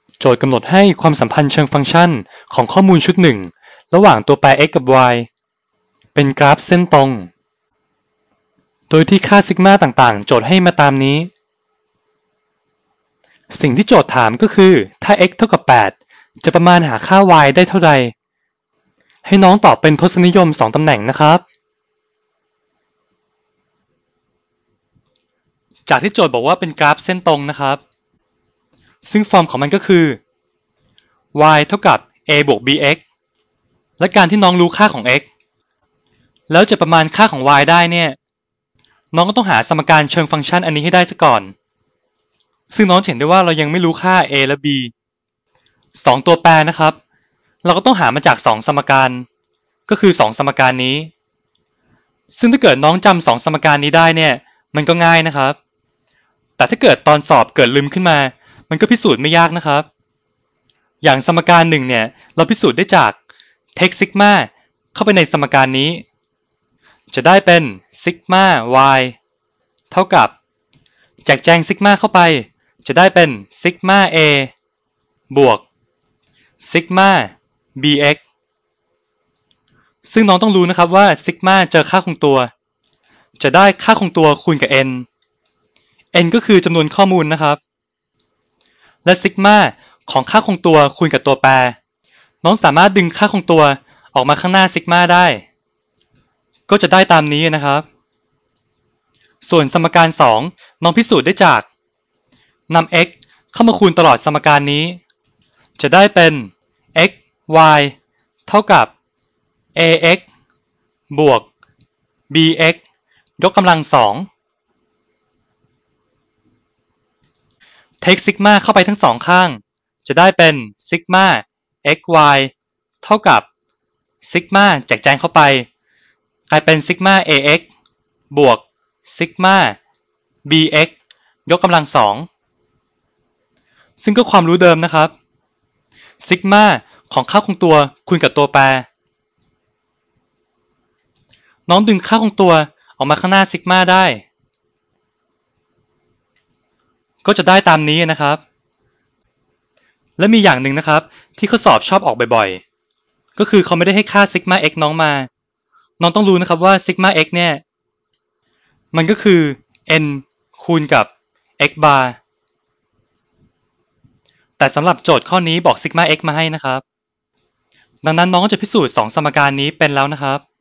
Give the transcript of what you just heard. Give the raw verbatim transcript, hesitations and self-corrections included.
โจทย์กำหนดให้ความสัมพันธ์เชิงฟังก์ชันของข้อมูลชุดหนึ่งระหว่างตัวแปร x กับ y เป็นกราฟเส้นตรงโดยที่ค่าซิกมาต่างๆโจทย์ให้มาตามนี้สิ่งที่โจทย์ถามก็คือถ้า x เท่ากับแปดจะประมาณหาค่า y ได้เท่าใดให้น้องตอบเป็นทศนิยมสองตำแหน่งนะครับจากที่โจทย์บอกว่าเป็นกราฟเส้นตรงนะครับซึ่งฟอร์มของมันก็คือ y เท่ากับ a บวก bx และการที่น้องรู้ค่าของ x แล้วจะประมาณค่าของ y ได้เนี่ยน้องก็ต้องหาสมการเชิงฟังก์ชันอันนี้ให้ได้ซะก่อนซึ่งน้องเห็นได้ว่าเรายังไม่รู้ค่า a และ b สองตัวแปรนะครับเราก็ต้องหามาจากสองสมการก็คือสองสมการนี้ซึ่งถ้าเกิดน้องจำสองสมการนี้ได้เนี่ยมันก็ง่ายนะครับแต่ถ้าเกิดตอนสอบเกิดลืมขึ้นมามันก็พิสูจน์ไม่ยากนะครับอย่างสมการหนึ่งเนี่ยเราพิสูจน์ได้จาก tek ซิกมาเข้าไปในสมการนี้จะได้เป็นซิกมา y เท่ากับแจกแจงซิกมาเข้าไปจะได้เป็นซิกมา a บวกซิกมา bx ซึ่งน้องต้องรู้นะครับว่าซิกมาเจอค่าคงตัวจะได้ค่าคงตัวคูณกับ n n ก็คือจำนวนข้อมูลนะครับและซิกมาของค่าคงตัวคูณกับตัวแปรน้องสามารถดึงค่าคงตัวออกมาข้างหน้าซิกมาได้ก็จะได้ตามนี้นะครับส่วนสมการสองน้องพิสูจน์ได้จากนำ x เข้ามาคูณตลอดสมการนี้จะได้เป็น x y เท่ากับ ax บวก bx ยกกำลังสองเทคซิกมาเข้าไปทั้งสองข้างจะได้เป็นซิกมา xy เท่ากับซิกมาแจกแจงเข้าไปกลายเป็นซิกมา ax บวกซิกมา bx ยกกำลังสองซึ่งก็ความรู้เดิมนะครับซิกมาของค่าคงตัวคูณกับตัวแปรน้องดึงค่าคงตัวออกมาข้างหน้าซิกมาได้ก็จะได้ตามนี้นะครับและมีอย่างหนึ่งนะครับที่ข้อสอบชอบออกบ่อยๆก็คือเขาไม่ได้ให้ค่าซิกมา x น้องมาน้องต้องรู้นะครับว่าซิกมา x เนี่ยมันก็คือ n คูณกับ x bar แต่สำหรับโจทย์ข้อนี้บอกซิกมา x มาให้นะครับดังนั้นน้องก็จะพิสูจน์สองสมการนี้เป็นแล้วนะครับ